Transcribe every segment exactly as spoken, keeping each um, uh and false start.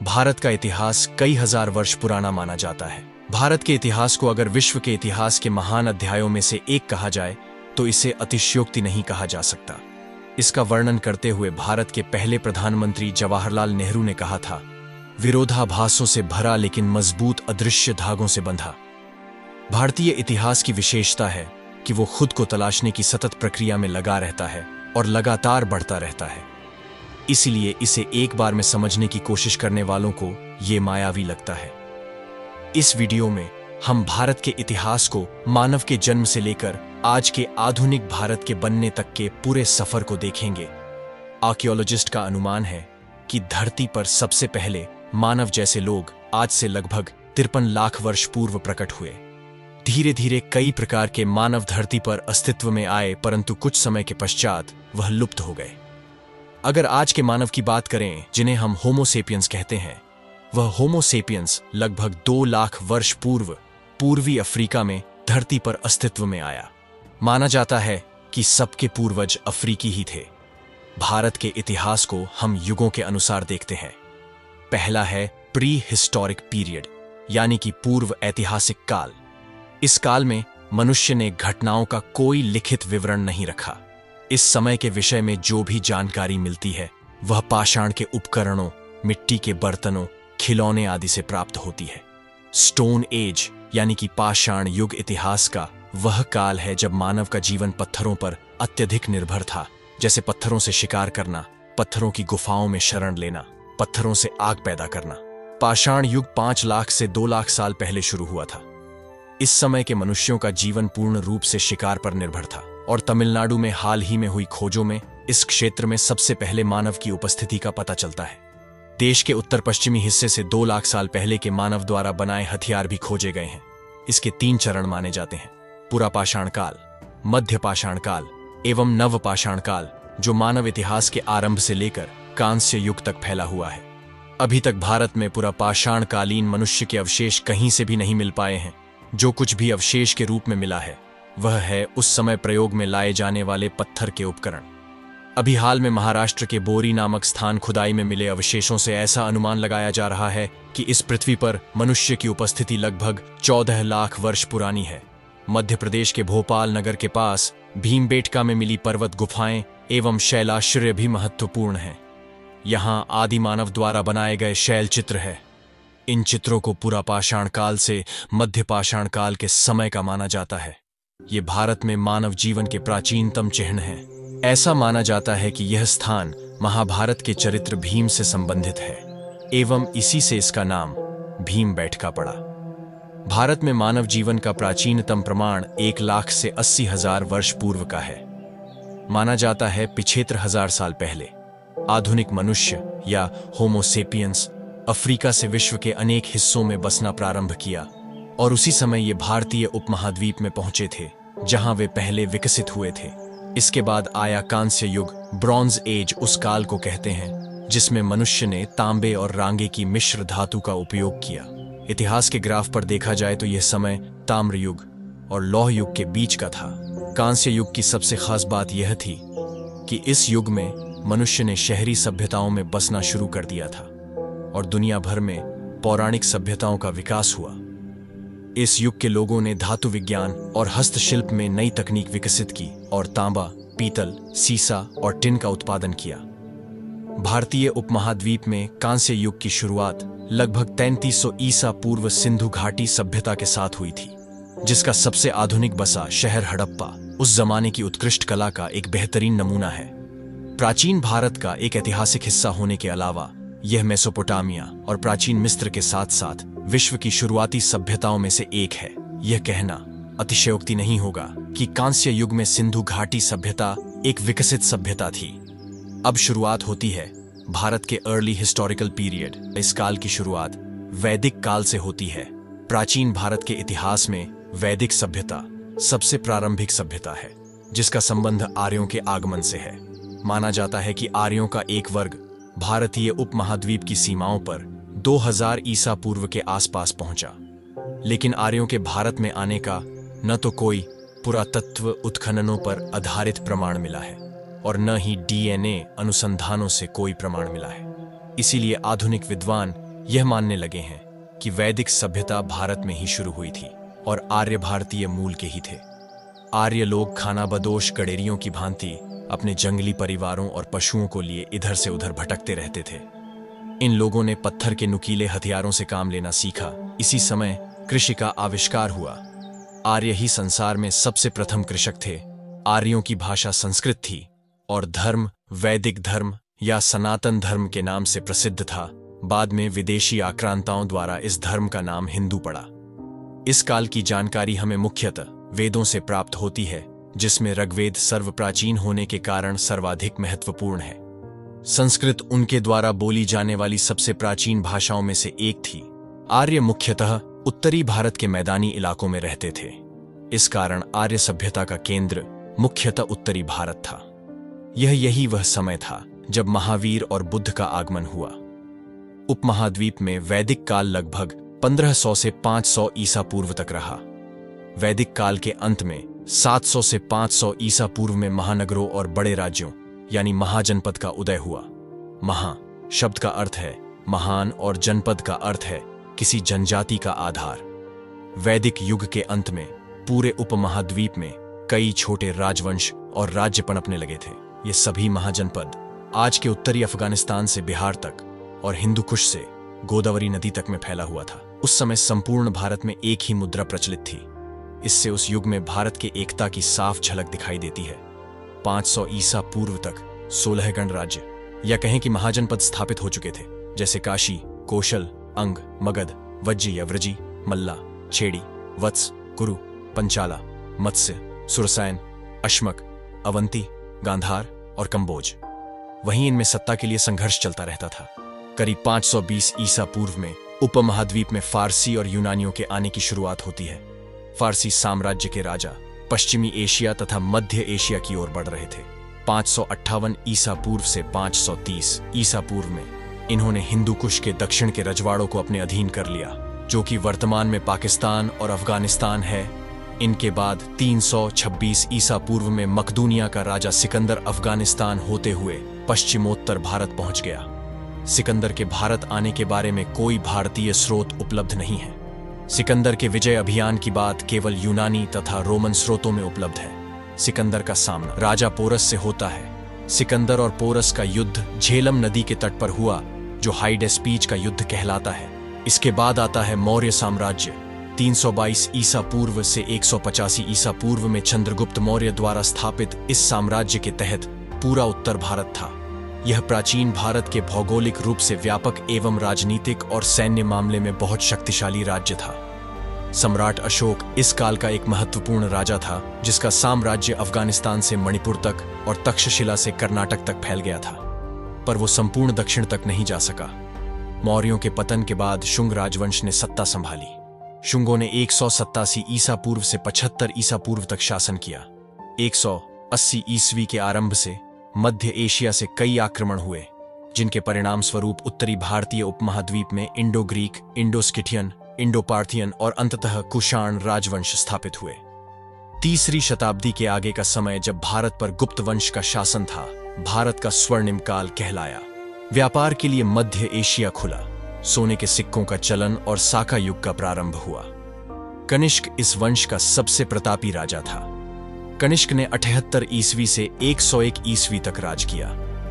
भारत का इतिहास कई हजार वर्ष पुराना माना जाता है। भारत के इतिहास को अगर विश्व के इतिहास के महान अध्यायों में से एक कहा जाए तो इसे अतिशयोक्ति नहीं कहा जा सकता। इसका वर्णन करते हुए भारत के पहले प्रधानमंत्री जवाहरलाल नेहरू ने कहा था, विरोधाभासों से भरा लेकिन मजबूत अदृश्य धागों से बंधा। भारतीय इतिहास की विशेषता है कि वो खुद को तलाशने की सतत प्रक्रिया में लगा रहता है और लगातार बढ़ता रहता है। इसीलिए इसे एक बार में समझने की कोशिश करने वालों को ये मायावी लगता है। इस वीडियो में हम भारत के इतिहास को मानव के जन्म से लेकर आज के आधुनिक भारत के बनने तक के पूरे सफर को देखेंगे। आर्कियोलॉजिस्ट का अनुमान है कि धरती पर सबसे पहले मानव जैसे लोग आज से लगभग तिरपन लाख वर्ष पूर्व प्रकट हुए। धीरे धीरे कई प्रकार के मानव धरती पर अस्तित्व में आए, परंतु कुछ समय के पश्चात वह लुप्त हो गए। अगर आज के मानव की बात करें, जिन्हें हम होमो सेपियंस कहते हैं, वह होमो सेपियंस लगभग दो लाख वर्ष पूर्व पूर्वी अफ्रीका में धरती पर अस्तित्व में आया। माना जाता है कि सबके पूर्वज अफ्रीकी ही थे। भारत के इतिहास को हम युगों के अनुसार देखते हैं। पहला है प्री हिस्टोरिक पीरियड, यानी कि पूर्व ऐतिहासिक काल। इस काल में मनुष्य ने घटनाओं का कोई लिखित विवरण नहीं रखा। इस समय के विषय में जो भी जानकारी मिलती है वह पाषाण के उपकरणों, मिट्टी के बर्तनों, खिलौने आदि से प्राप्त होती है। स्टोन एज यानी कि पाषाण युग इतिहास का वह काल है जब मानव का जीवन पत्थरों पर अत्यधिक निर्भर था, जैसे पत्थरों से शिकार करना, पत्थरों की गुफाओं में शरण लेना, पत्थरों से आग पैदा करना। पाषाण युग पांच लाख से दो लाख साल पहले शुरू हुआ था। इस समय के मनुष्यों का जीवन पूर्ण रूप से शिकार पर निर्भर था और तमिलनाडु में हाल ही में हुई खोजों में इस क्षेत्र में सबसे पहले मानव की उपस्थिति का पता चलता है। देश के उत्तर पश्चिमी हिस्से से दो लाख साल पहले के मानव द्वारा बनाए हथियार भी खोजे गए हैं। इसके तीन चरण माने जाते हैं, पुरा पाषाण काल, मध्य पाषाण काल एवं नव पाषाण काल, जो मानव इतिहास के आरंभ से लेकर कांस्य युग तक फैला हुआ है। अभी तक भारत में पुरा पाषाण कालीन मनुष्य के अवशेष कहीं से भी नहीं मिल पाए हैं। जो कुछ भी अवशेष के रूप में मिला है वह है उस समय प्रयोग में लाए जाने वाले पत्थर के उपकरण। अभी हाल में महाराष्ट्र के बोरी नामक स्थान खुदाई में मिले अवशेषों से ऐसा अनुमान लगाया जा रहा है कि इस पृथ्वी पर मनुष्य की उपस्थिति लगभग चौदह लाख वर्ष पुरानी है। मध्य प्रदेश के भोपाल नगर के पास भीमबेटका में मिली पर्वत गुफाएं एवं शैलाश्रय भी महत्वपूर्ण हैं। यहाँ आदि मानव द्वारा बनाए गए शैल चित्र है। इन चित्रों को पुरा पाषाण काल से मध्य पाषाण काल के समय का माना जाता है। ये भारत में मानव जीवन के प्राचीनतम चिन्ह हैं। ऐसा माना जाता है कि यह स्थान महाभारत के चरित्र भीम से संबंधित है एवं इसी से इसका नाम भीमबेटका पड़ा। भारत में मानव जीवन का प्राचीनतम प्रमाण एक लाख से अस्सी हजार वर्ष पूर्व का है। माना जाता है पिछहत्तर हजार साल पहले आधुनिक मनुष्य या होमो सेपियंस अफ्रीका से विश्व के अनेक हिस्सों में बसना प्रारंभ किया और उसी समय ये भारतीय उपमहाद्वीप में पहुंचे थे, जहां वे पहले विकसित हुए थे। इसके बाद आया कांस्य युग, ब्रॉन्ज एज उस काल को कहते हैं जिसमें मनुष्य ने तांबे और रांगे की मिश्र धातु का उपयोग किया। इतिहास के ग्राफ पर देखा जाए तो यह समय ताम्र युग और लौह युग के बीच का था। कांस्य युग की सबसे खास बात यह थी कि इस युग में मनुष्य ने शहरी सभ्यताओं में बसना शुरू कर दिया था और दुनिया भर में पौराणिक सभ्यताओं का विकास हुआ। इस युग के लोगों ने धातु विज्ञान और हस्तशिल्प में नई तकनीक विकसित की और तांबा, पीतल, सीसा और टिन का उत्पादन किया। भारतीय उपमहाद्वीप में कांस्य युग की शुरुआत लगभग तैंतीस सौ ईसा पूर्व सिंधु घाटी सभ्यता के साथ हुई थी, जिसका सबसे आधुनिक बसा शहर हड़प्पा उस जमाने की उत्कृष्ट कला का एक बेहतरीन नमूना है। प्राचीन भारत का एक ऐतिहासिक हिस्सा होने के अलावा यह मेसोपोटामिया और प्राचीन मिस्र के साथ साथ विश्व की शुरुआती सभ्यताओं में से एक है। यह कहना अतिशयोक्ति नहीं होगा कि कांस्य युग में सिंधु घाटी सभ्यता एक विकसित सभ्यता थी। अब शुरुआत होती है भारत के अर्ली हिस्टोरिकल पीरियड। इस काल की शुरुआत वैदिक काल से होती है। प्राचीन भारत के इतिहास में वैदिक सभ्यता सबसे प्रारंभिक सभ्यता है, जिसका संबंध आर्यों के आगमन से है। माना जाता है कि आर्यों का एक वर्ग भारतीय उपमहाद्वीप की सीमाओं पर दो हज़ार ईसा पूर्व के आसपास पहुंचा, लेकिन आर्यों के भारत में आने का न तो कोई पुरातत्व उत्खननों पर आधारित प्रमाण मिला है और न ही डीएनए अनुसंधानों से कोई प्रमाण मिला है। इसीलिए आधुनिक विद्वान यह मानने लगे हैं कि वैदिक सभ्यता भारत में ही शुरू हुई थी और आर्य भारतीय मूल के ही थे। आर्य लोग खानाबदोश गडेरियों की भांति अपने जंगली परिवारों और पशुओं को लिए इधर से उधर भटकते रहते थे। इन लोगों ने पत्थर के नुकीले हथियारों से काम लेना सीखा। इसी समय कृषि का आविष्कार हुआ। आर्य ही संसार में सबसे प्रथम कृषक थे। आर्यों की भाषा संस्कृत थी और धर्म वैदिक धर्म या सनातन धर्म के नाम से प्रसिद्ध था। बाद में विदेशी आक्रांताओं द्वारा इस धर्म का नाम हिंदू पड़ा। इस काल की जानकारी हमें मुख्यतः वेदों से प्राप्त होती है, जिसमें ऋग्वेद सर्वप्राचीन होने के कारण सर्वाधिक महत्वपूर्ण है। संस्कृत उनके द्वारा बोली जाने वाली सबसे प्राचीन भाषाओं में से एक थी। आर्य मुख्यतः उत्तरी भारत के मैदानी इलाकों में रहते थे। इस कारण आर्य सभ्यता का केंद्र मुख्यतः उत्तरी भारत था। यह यही वह समय था जब महावीर और बुद्ध का आगमन हुआ। उपमहाद्वीप में वैदिक काल लगभग पंद्रह सौ से पाँच सौ ईसा पूर्व तक रहा। वैदिक काल के अंत में सात सौ से पाँच सौ ईसा पूर्व में महानगरों और बड़े राज्यों यानी महाजनपद का उदय हुआ। महा शब्द का अर्थ है महान और जनपद का अर्थ है किसी जनजाति का आधार। वैदिक युग के अंत में पूरे उपमहाद्वीप में कई छोटे राजवंश और राज्य पनपने लगे थे। ये सभी महाजनपद आज के उत्तरी अफगानिस्तान से बिहार तक और हिंदू कुश से गोदावरी नदी तक में फैला हुआ था। उस समय संपूर्ण भारत में एक ही मुद्रा प्रचलित थी। इससे उस युग में भारत के एकता की साफ झलक दिखाई देती है। पाँच सौ ईसा पूर्व तक सोलह गणराज्य या कहें कि महाजनपद स्थापित हो चुके थे, जैसे काशी, कौशल, अंग, मगध, वज्जी या व्रजी, मल्ला, छेड़ी, वत्स, कुरु, पंचाला, मत्स्य, सुरसैन, अश्मक, अवंती, गांधार और कंबोज। वहीं इनमें सत्ता के लिए संघर्ष चलता रहता था। करीब पाँच सौ बीस ईसा पूर्व में उपमहाद्वीप में फारसी और यूनानियों के आने की शुरुआत होती है। फारसी साम्राज्य के राजा पश्चिमी एशिया तथा मध्य एशिया की ओर बढ़ रहे थे। पाँच सौ अट्ठावन ईसा पूर्व से पाँच सौ तीस ईसा पूर्व में इन्होंने हिंदू कुश के दक्षिण के रजवाड़ों को अपने अधीन कर लिया, जो कि वर्तमान में पाकिस्तान और अफगानिस्तान है। इनके बाद तीन सौ छब्बीस ईसा पूर्व में मकदूनिया का राजा सिकंदर अफगानिस्तान होते हुए पश्चिमोत्तर भारत पहुंच गया। सिकंदर के भारत आने के बारे में कोई भारतीय स्रोत उपलब्ध नहीं है। सिकंदर के विजय अभियान की बात केवल यूनानी तथा रोमन स्रोतों में उपलब्ध है। सिकंदर का सामना राजा पोरस से होता है। सिकंदर और पोरस का युद्ध झेलम नदी के तट पर हुआ, जो हाइडेस्पीच का युद्ध कहलाता है। इसके बाद आता है मौर्य साम्राज्य। तीन सौ बाईस ईसा पूर्व से एक सौ पचासी ईसा पूर्व में चंद्रगुप्त मौर्य द्वारा स्थापित इस साम्राज्य के तहत पूरा उत्तर भारत था। यह प्राचीन भारत के भौगोलिक रूप से व्यापक एवं राजनीतिक और सैन्य मामले में बहुत शक्तिशाली राज्य था। सम्राट अशोक इस काल का एक महत्वपूर्ण राजा था, जिसका साम्राज्य अफगानिस्तान से मणिपुर तक और तक्षशिला से कर्नाटक तक फैल गया था, पर वो संपूर्ण दक्षिण तक नहीं जा सका। मौर्यों के पतन के बाद शुंग राजवंश ने सत्ता संभाली। शुंगों ने एक सौ सत्तासी ईसा पूर्व से पचहत्तर ईसा पूर्व तक शासन किया। एक सौ अस्सी ईस्वी के आरंभ से मध्य एशिया से कई आक्रमण हुए, जिनके परिणाम स्वरूप उत्तरी भारतीय उपमहाद्वीप में Indo Greek, Indo Scythian, Indo Parthian और अंततः कुषाण राजवंश स्थापित हुए। तीसरी शताब्दी के आगे का समय, जब भारत पर गुप्त वंश का शासन था, भारत का स्वर्णिम काल कहलाया। व्यापार के लिए मध्य एशिया खुला। सोने के सिक्कों का चलन और साका युग का प्रारंभ हुआ। कनिष्क इस वंश का सबसे प्रतापी राजा था। कनिष्क ने अठहत्तर ईस्वी से एक सौ एक ईस्वी तक राज किया।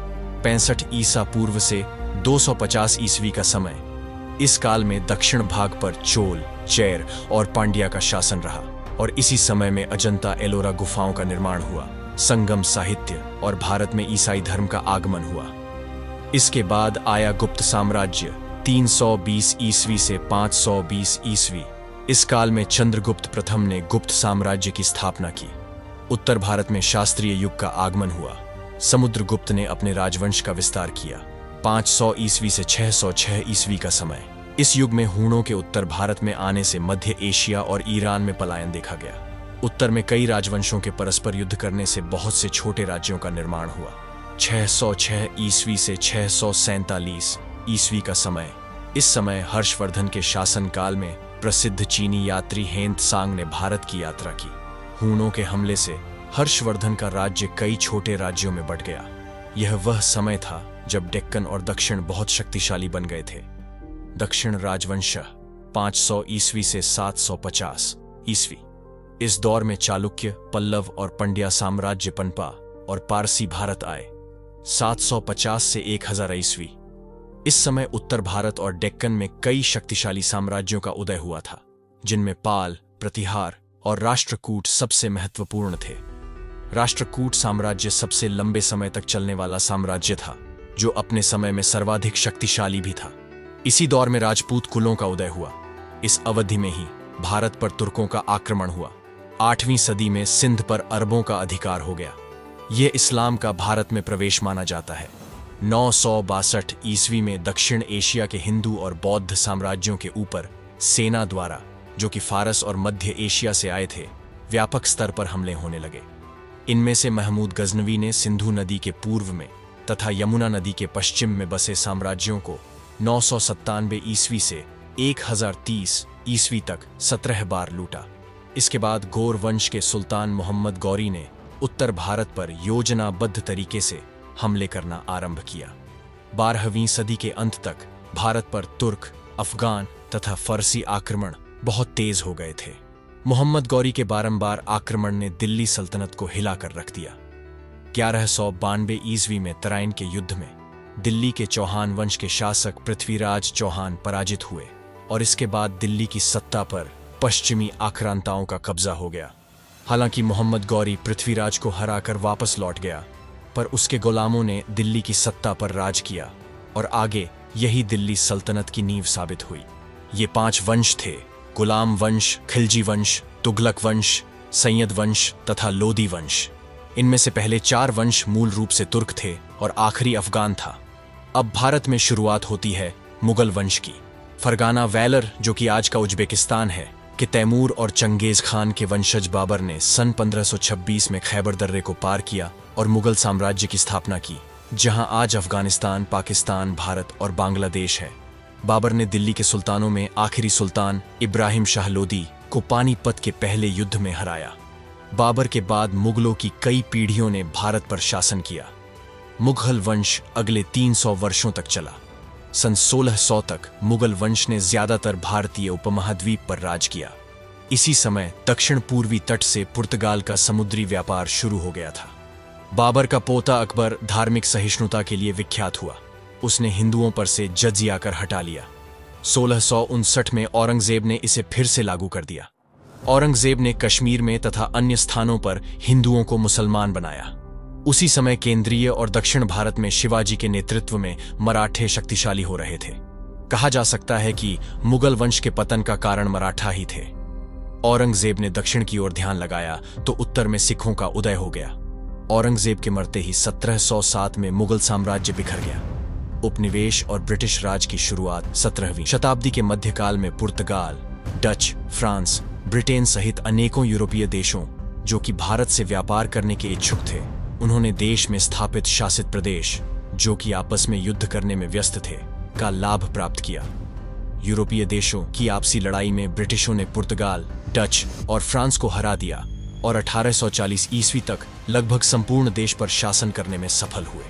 पैंसठ ईसा पूर्व से दो सौ पचास ईस्वी का समय, इस काल में दक्षिण भाग पर चोल, चैर और पांड्या का शासन रहा और इसी समय में अजंता एलोरा गुफाओं का निर्माण हुआ। संगम साहित्य और भारत में ईसाई धर्म का आगमन हुआ। इसके बाद आया गुप्त साम्राज्य तीन सौ बीस ईस्वी से पाँच सौ बीस ईस्वी। इस काल में चंद्रगुप्त प्रथम ने गुप्त साम्राज्य की स्थापना की। उत्तर भारत में शास्त्रीय युग का आगमन हुआ। समुद्रगुप्त ने अपने राजवंश का विस्तार किया। पाँच सौ ईस्वी से छह सौ छह ईस्वी का समय, इस युग में हूणों के उत्तर भारत में आने से मध्य एशिया और ईरान में पलायन देखा गया। उत्तर में कई राजवंशों के परस्पर युद्ध करने से बहुत से छोटे राज्यों का निर्माण हुआ। छह सौ छह ईस्वी से छह सौ सैंतालीस ईस्वी का समय, इस समय हर्षवर्धन के शासनकाल में प्रसिद्ध चीनी यात्री हेन त्सांग ने भारत की यात्रा की। हूणों के हमले से हर्षवर्धन का राज्य कई छोटे राज्यों में बंट गया। यह वह समय था जब डेक्कन और दक्षिण बहुत शक्तिशाली बन गए थे। दक्षिण राजवंश पाँच सौ ईस्वी से सात सौ पचास ईस्वी। इस दौर में चालुक्य, पल्लव और पंड्या साम्राज्य पनपा और पारसी भारत आए। सात सौ पचास से एक हज़ार ईस्वी। इस समय उत्तर भारत और डेक्कन में कई शक्तिशाली साम्राज्यों का उदय हुआ था, जिनमें पाल, प्रतिहार और राष्ट्रकूट सबसे महत्वपूर्ण थे। राष्ट्रकूट साम्राज्य सबसे लंबे समय तक चलने वाला साम्राज्य था, जो अपने समय में सर्वाधिक शक्तिशाली भी था। इसी दौर में राजपूत कुलों का उदय हुआ। इस अवधि में ही भारत पर तुर्कों का आक्रमण हुआ। आठवीं सदी में सिंध पर अरबों का अधिकार हो गया। यह इस्लाम का भारत में प्रवेश माना जाता है। नौ सौ बासठ ईस्वी में दक्षिण एशिया के हिंदू और बौद्ध साम्राज्यों के ऊपर सेना द्वारा, जो कि फारस और मध्य एशिया से आए थे, व्यापक स्तर पर हमले होने लगे। इनमें से महमूद गजनवी ने सिंधु नदी के पूर्व में तथा यमुना नदी के पश्चिम में बसे साम्राज्यों को नौ सौ सत्तानवे ईस्वी से एक हज़ार तीस ईस्वी तक सत्रह बार लूटा। इसके बाद गौर वंश के सुल्तान मोहम्मद गौरी ने उत्तर भारत पर योजनाबद्ध तरीके से हमले करना आरंभ किया। बारहवीं सदी के अंत तक भारत पर तुर्क, अफगान तथा फारसी आक्रमण बहुत तेज हो गए थे। मोहम्मद गौरी के बारंबार आक्रमण ने दिल्ली सल्तनत को हिलाकर रख दिया। ग्यारह सौ बानवे ईस्वी में तराइन के युद्ध में दिल्ली के चौहान वंश के शासक पृथ्वीराज चौहान पराजित हुए और इसके बाद दिल्ली की सत्ता पर पश्चिमी आक्रांताओं का कब्जा हो गया। हालांकि मोहम्मद गौरी पृथ्वीराज को हराकर वापस लौट गया, पर उसके गुलामों ने दिल्ली की सत्ता पर राज किया और आगे यही दिल्ली सल्तनत की नींव साबित हुई। ये पांच वंश थे: गुलाम वंश, खिलजी वंश, तुगलक वंश, सैयद वंश तथा लोदी वंश। इनमें से पहले चार वंश मूल रूप से तुर्क थे और आखिरी अफगान था। अब भारत में शुरुआत होती है मुगल वंश की। फरगाना वैलर, जो कि आज का उज्बेकिस्तान है, कि तैमूर और चंगेज खान के वंशज बाबर ने सन पंद्रह सौ छब्बीस में खैबर दर्रे को पार किया और मुगल साम्राज्य की स्थापना की, जहां आज अफगानिस्तान, पाकिस्तान, भारत और बांग्लादेश है। बाबर ने दिल्ली के सुल्तानों में आखिरी सुल्तान इब्राहिम शाह लोदी को पानीपत के पहले युद्ध में हराया। बाबर के बाद मुगलों की कई पीढ़ियों ने भारत पर शासन किया। मुगल वंश अगले तीन सौ वर्षों तक चला। सन सोलह सौ तक मुगल वंश ने ज्यादातर भारतीय उपमहाद्वीप पर राज किया। इसी समय दक्षिण पूर्वी तट से पुर्तगाल का समुद्री व्यापार शुरू हो गया था। बाबर का पोता अकबर धार्मिक सहिष्णुता के लिए विख्यात हुआ। उसने हिंदुओं पर से जजिया कर हटा लिया। सोलह सौ उनसठ में औरंगजेब ने इसे फिर से लागू कर दिया। औरंगजेब ने कश्मीर में तथा अन्य स्थानों पर हिंदुओं को मुसलमान बनाया। उसी समय केंद्रीय और दक्षिण भारत में शिवाजी के नेतृत्व में मराठे शक्तिशाली हो रहे थे। कहा जा सकता है कि मुगल वंश के पतन का कारण मराठा ही थे। औरंगजेब ने दक्षिण की ओर ध्यान लगाया तो उत्तर में सिखों का उदय हो गया। औरंगजेब के मरते ही सत्रह सौ सात में मुगल साम्राज्य बिखर गया। उपनिवेश और ब्रिटिश राज की शुरुआत सत्रहवीं शताब्दी के मध्यकाल में पुर्तगाल, डच, फ्रांस, ब्रिटेन सहित अनेकों यूरोपीय देशों, जो कि भारत से व्यापार करने के इच्छुक थे, उन्होंने देश में स्थापित शासित प्रदेश, जो कि आपस में युद्ध करने में व्यस्त थे, का लाभ प्राप्त किया। यूरोपीय देशों की आपसी लड़ाई में ब्रिटिशों ने पुर्तगाल, डच और फ्रांस को हरा दिया और अठारह सौ चालीस ईस्वी तक लगभग संपूर्ण देश पर शासन करने में सफल हुए।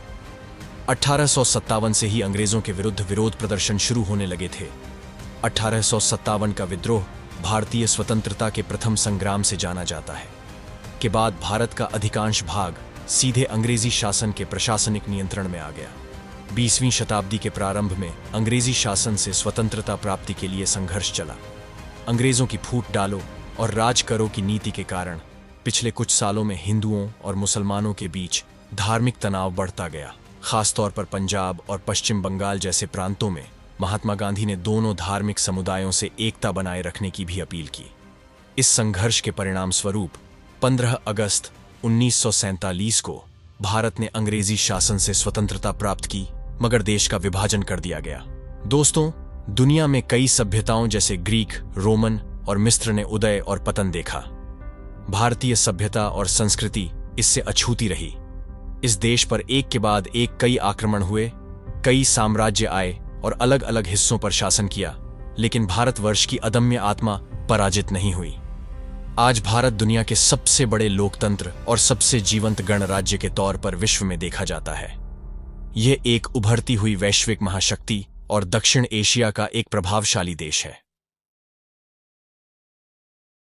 अठारह सौ सत्तावन से ही अंग्रेजों के विरुद्ध विरोध प्रदर्शन शुरू होने लगे थे। अठारह सौ सत्तावन का विद्रोह भारतीय स्वतंत्रता के प्रथम संग्राम से जाना जाता है। के बाद भारत का अधिकांश भाग सीधे अंग्रेजी शासन के प्रशासनिक नियंत्रण में आ गया। बीसवीं शताब्दी के प्रारंभ में अंग्रेजी शासन से स्वतंत्रता प्राप्ति के लिए संघर्ष चला। अंग्रेजों की फूट डालो और राज करो की नीति के कारण पिछले कुछ सालों में हिंदुओं और मुसलमानों के बीच धार्मिक तनाव बढ़ता गया। खासतौर पर पंजाब और पश्चिम बंगाल जैसे प्रांतों में महात्मा गांधी ने दोनों धार्मिक समुदायों से एकता बनाए रखने की भी अपील की। इस संघर्ष के परिणाम स्वरूप पंद्रह अगस्त उन्नीस सौ सैंतालीस को भारत ने अंग्रेजी शासन से स्वतंत्रता प्राप्त की, मगर देश का विभाजन कर दिया गया। दोस्तों, दुनिया में कई सभ्यताओं जैसे ग्रीक, रोमन और मिस्र ने उदय और पतन देखा। भारतीय सभ्यता और संस्कृति इससे अछूती रही। इस देश पर एक के बाद एक कई आक्रमण हुए, कई साम्राज्य आए और अलग अलग हिस्सों पर शासन किया, लेकिन भारतवर्ष की अदम्य आत्मा पराजित नहीं हुई। आज भारत दुनिया के सबसे बड़े लोकतंत्र और सबसे जीवंत गणराज्य के तौर पर विश्व में देखा जाता है। यह एक उभरती हुई वैश्विक महाशक्ति और दक्षिण एशिया का एक प्रभावशाली देश है।